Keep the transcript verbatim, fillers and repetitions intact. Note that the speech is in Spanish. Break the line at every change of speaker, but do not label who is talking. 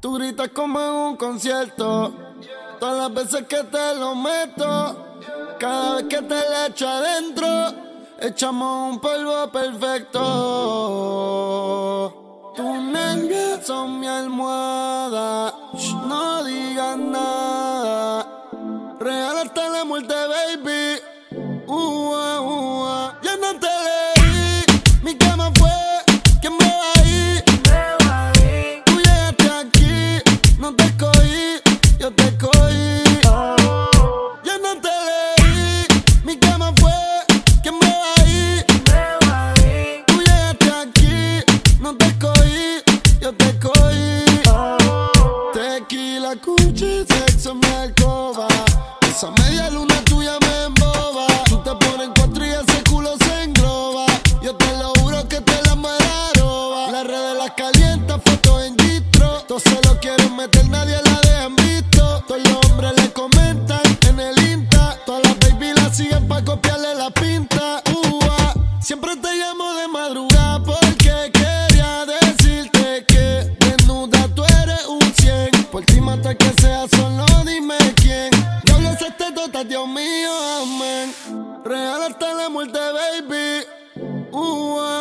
Tú gritas como en un concierto, todas las veces que te lo meto, cada vez que te le echo adentro, echamos un polvo perfecto. Tus nalgas son mi almohada, shh, no digas nada, real hasta la muerte, baby. Uh, uh, uh, ya no te leí, mi cama fue quien me va ahí. Tú llegaste aquí, no te escogí, yo te escogí. Ya no te leí, mi cama fue quien me va ahí. Tú llegaste aquí, no te escogí, yo te escogí. Tequila, cuchi, sexo en mi alcoba, esa media luna tuya me emboba. Tú te pones en cuatro y ese culo se engloba. Yo te lo juro que te la roba. Las redes las calientas, fotos en distro. Todos se lo quieren meter, nadie la dejan visto. Todos los hombres le comentan en el Insta. Todas las baby la siguen pa' copiarle la pinta. Uh, ah. Siempre te llamo de madrugada porque quería decirte que desnuda tú eres un cien. Por ti mata que sea, solo dime quién. Diablo ese tetota, Dios mío, amén. Real hasta la muerte, baby. Uh, ah.